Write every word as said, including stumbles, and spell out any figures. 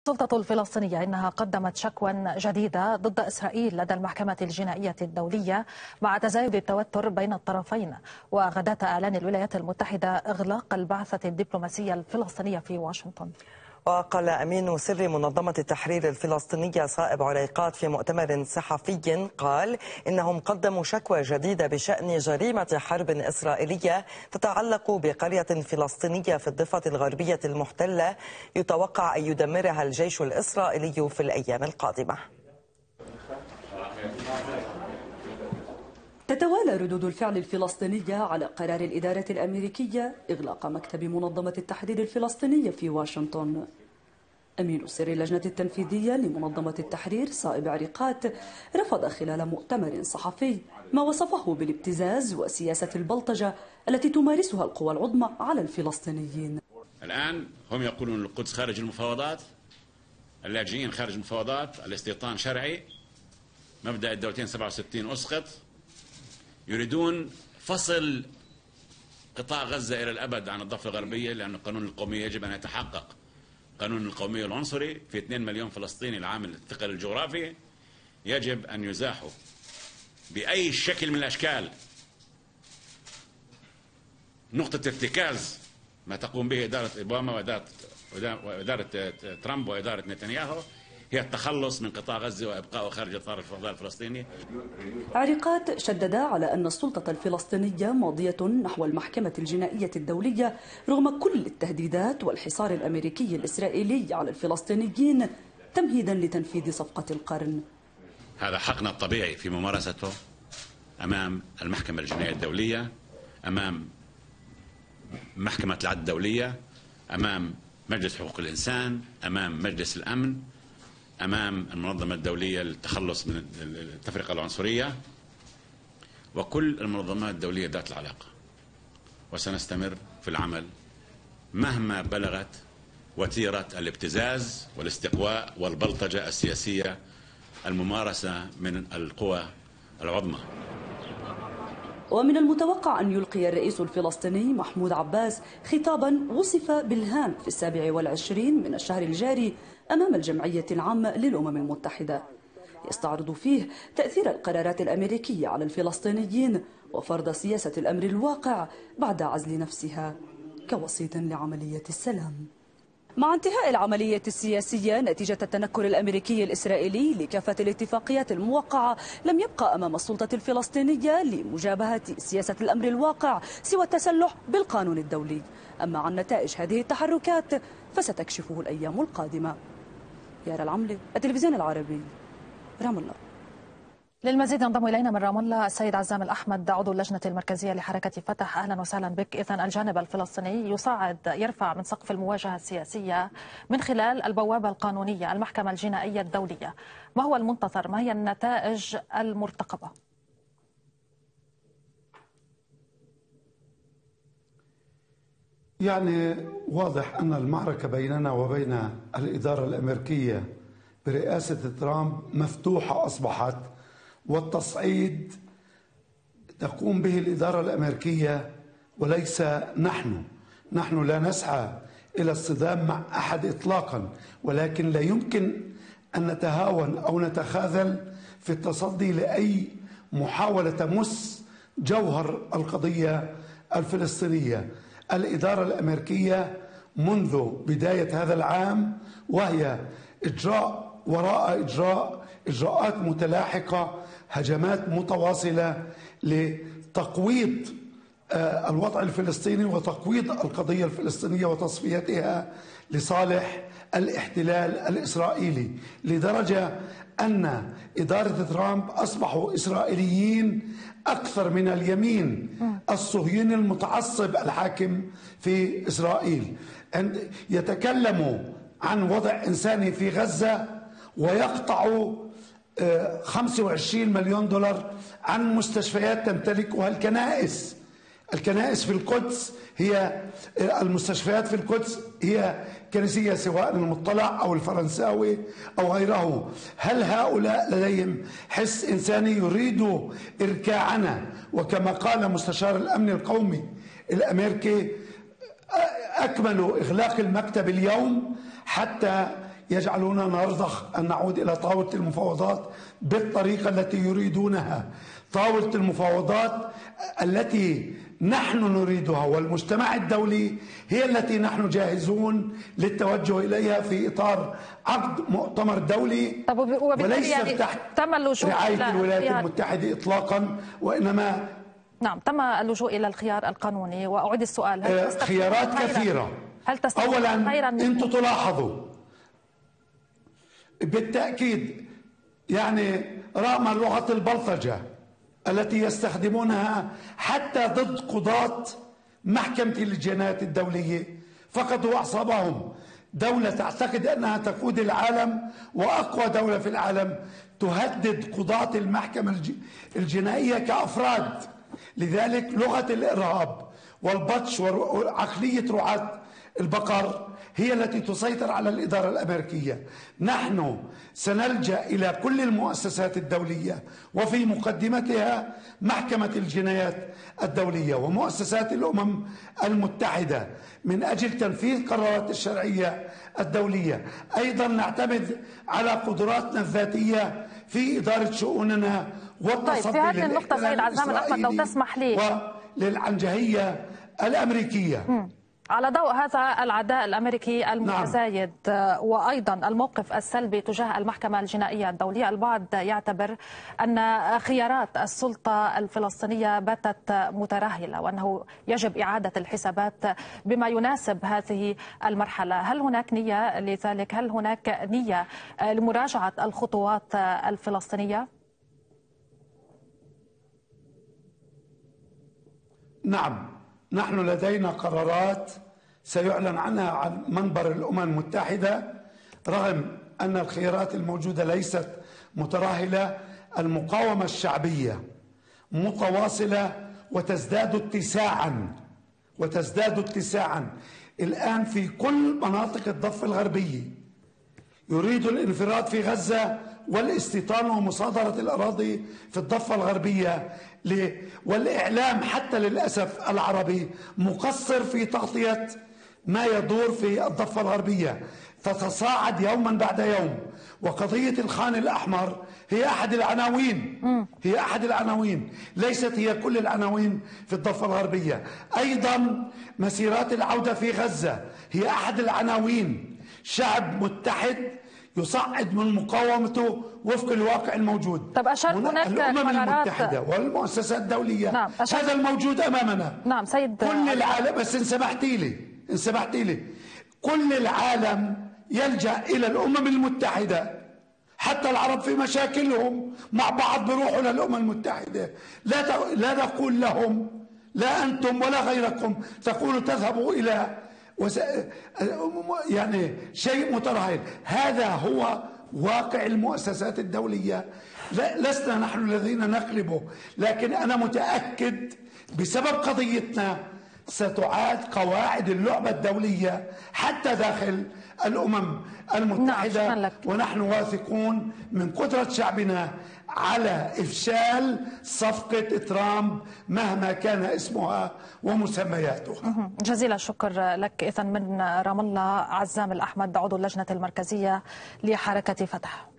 السلطة الفلسطينية إنها قدمت شكوى جديدة ضد إسرائيل لدى المحكمة الجنائية الدولية مع تزايد التوتر بين الطرفين، وغداة إعلان الولايات المتحدة إغلاق البعثة الدبلوماسية الفلسطينية في واشنطن. وقال أمين سر منظمة التحرير الفلسطينية صائب عريقات في مؤتمر صحفي قال إنهم قدموا شكوى جديدة بشأن جريمة حرب إسرائيلية تتعلق بقرية فلسطينية في الضفة الغربية المحتلة يتوقع أن يدمرها الجيش الإسرائيلي في الأيام القادمة. تتوالى ردود الفعل الفلسطينية على قرار الإدارة الأمريكية إغلاق مكتب منظمة التحرير الفلسطينية في واشنطن. أمين سر اللجنة التنفيذية لمنظمة التحرير صائب عريقات رفض خلال مؤتمر صحفي ما وصفه بالابتزاز وسياسة البلطجة التي تمارسها القوى العظمى على الفلسطينيين. الآن هم يقولون القدس خارج المفاوضات، اللاجئين خارج المفاوضات، الاستيطان شرعي، مبدأ الدولتين سبعة وستين أسقط، يريدون فصل قطاع غزة إلى الأبد عن الضفة الغربية، لأن قانون القومية يجب أن يتحقق. قانون القومية العنصري في اثنين مليون فلسطيني العامل الثقل الجغرافي يجب أن يزاحوا بأي شكل من الأشكال. نقطة ارتكاز ما تقوم به إدارة أوباما وإدارة, وإدارة ترامب وإدارة نتنياهو هي التخلص من قطاع غزة وإبقائه خارج إطار الفضاء الفلسطيني. عريقات شدد على أن السلطة الفلسطينية ماضية نحو المحكمة الجنائية الدولية رغم كل التهديدات والحصار الأمريكي الإسرائيلي على الفلسطينيين تمهيدا لتنفيذ صفقة القرن. هذا حقنا الطبيعي في ممارسته أمام المحكمة الجنائية الدولية، أمام محكمة العدل الدولية، أمام مجلس حقوق الإنسان، أمام مجلس الأمن، أمام المنظمة الدولية للتخلص من التفرقة العنصرية وكل المنظمات الدولية ذات العلاقة. وسنستمر في العمل مهما بلغت وتيرة الابتزاز والاستقواء والبلطجة السياسية الممارسة من القوى العظمى. ومن المتوقع أن يلقي الرئيس الفلسطيني محمود عباس خطابا وصف بالهام في السابع والعشرين من الشهر الجاري أمام الجمعية العامة للأمم المتحدة، يستعرض فيه تأثير القرارات الأمريكية على الفلسطينيين وفرض سياسة الأمر الواقع بعد عزل نفسها كوسيط لعملية السلام. مع انتهاء العملية السياسية نتيجة التنكر الأمريكي الإسرائيلي لكافة الاتفاقيات الموقعة، لم يبقى أمام السلطة الفلسطينية لمجابهة سياسة الأمر الواقع سوى التسلح بالقانون الدولي. أما عن نتائج هذه التحركات فستكشفه الأيام القادمة. يارا العملة، التلفزيون العربي، رام الله. للمزيد ينضم إلينا من رام الله السيد عزام الأحمد عضو اللجنة المركزية لحركة فتح. أهلا وسهلا بك. إذن الجانب الفلسطيني يصعد يرفع من سقف المواجهة السياسية من خلال البوابة القانونية المحكمة الجنائية الدولية. ما هو المنتظر؟ ما هي النتائج المرتقبة؟ يعني واضح أن المعركة بيننا وبين الإدارة الأمريكية برئاسة ترامب مفتوحة أصبحت، والتصعيد تقوم به الإدارة الأمريكية وليس نحن. نحن لا نسعى إلى الصدام مع أحد إطلاقا، ولكن لا يمكن أن نتهاون أو نتخاذل في التصدي لأي محاولة تمس جوهر القضية الفلسطينية. الإدارة الأمريكية منذ بداية هذا العام وهي إجراء وراء إجراء إجراءات متلاحقة، هجمات متواصلة لتقويض الوضع الفلسطيني وتقويض القضية الفلسطينية وتصفيتها لصالح الاحتلال الإسرائيلي، لدرجة أن إدارة ترامب أصبحوا إسرائيليين أكثر من اليمين الصهيوني المتعصب الحاكم في إسرائيل. يتكلموا عن وضع إنساني في غزة ويقطعوا خمسة وعشرين مليون دولار عن مستشفيات تمتلكها الكنائس. الكنائس في القدس هي المستشفيات في القدس هي كنسية، سواء المطلع أو الفرنساوي أو غيره. هل هؤلاء لديهم حس إنساني يريدوا إركاعنا؟ وكما قال مستشار الأمن القومي الأمريكي أكملوا إغلاق المكتب اليوم حتى يجعلوننا نرضخ أن نعود إلى طاولة المفاوضات بالطريقة التي يريدونها، طاولة المفاوضات التي نحن نريدها والمجتمع الدولي هي التي نحن جاهزون للتوجه إليها في إطار عقد مؤتمر دولي، وليس يعني تحت تم اللجوء رعاية الولايات المتحدة إطلاقا، وإنما نعم تم اللجوء إلى الخيار القانوني. وأعيد السؤال، هل خيارات كثيرة. هل أولا خيرا أنتم تلاحظوا بالتأكيد يعني رغم لغة البلطجة التي يستخدمونها حتى ضد قضاة محكمة الجنايات الدولية فقدوا أعصابهم. دولة تعتقد أنها تقود العالم وأقوى دولة في العالم تهدد قضاة المحكمة الجنائية كأفراد. لذلك لغة الإرهاب والبطش وعقلية رعاة البقر هي التي تسيطر على الإدارة الأمريكية. نحن سنلجأ إلى كل المؤسسات الدولية وفي مقدمتها محكمة الجنايات الدولية ومؤسسات الأمم المتحدة من أجل تنفيذ قرارات الشرعية الدولية. أيضا نعتمد على قدراتنا الذاتية في إدارة شؤوننا والتصدي طيب في هذه النقطة سيد عزام الأحمد لو تسمح لي وللعنجهية الأمريكية م. على ضوء هذا العداء الأمريكي المتزايد نعم. وأيضا الموقف السلبي تجاه المحكمة الجنائية الدولية، البعض يعتبر أن خيارات السلطة الفلسطينية باتت مترهلة وأنه يجب إعادة الحسابات بما يناسب هذه المرحلة. هل هناك نية لذلك؟ هل هناك نية لمراجعة الخطوات الفلسطينية؟ نعم، نحن لدينا قرارات سيعلن عنها عن منبر الأمم المتحدة. رغم أن الخيارات الموجودة ليست متراهلة، المقاومة الشعبية متواصلة وتزداد اتساعا وتزداد اتساعا الآن في كل مناطق الضفة الغربية. يريد الانفراد في غزة والاستيطان ومصادرة الأراضي في الضفة الغربية، والإعلام حتى للأسف العربي مقصر في تغطية ما يدور في الضفة الغربية، تتصاعد يوما بعد يوم. وقضية الخان الأحمر هي أحد العناوين هي أحد العناوين ليست هي كل العناوين في الضفة الغربية. أيضا مسيرات العودة في غزة هي أحد العناوين. شعب متحد يصعد من مقاومته وفق الواقع الموجود. طب أشار هناك الأمم المتحدة والمؤسسات الدولية نعم هذا الموجود أمامنا. نعم سيد كل العالم، بس إن سمحتي لي إن سمحتي لي كل العالم يلجأ إلى الأمم المتحدة. حتى العرب في مشاكلهم مع بعض بيروحوا للأمم المتحدة. لا لا نقول لهم لا أنتم ولا غيركم تقولوا تذهبوا إلى وس... يعني شيء مترهل. هذا هو واقع المؤسسات الدولية. لسنا نحن الذين نقلبه، لكن أنا متأكد بسبب قضيتنا ستعاد قواعد اللعبة الدولية حتى داخل الأمم المتحدة. نعم. ونحن واثقون من قدرة شعبنا على إفشال صفقة ترامب مهما كان اسمها ومسمياتها. جزيل الشكر لك. إذن من رام الله عزام الأحمد عضو اللجنة المركزية لحركة فتح.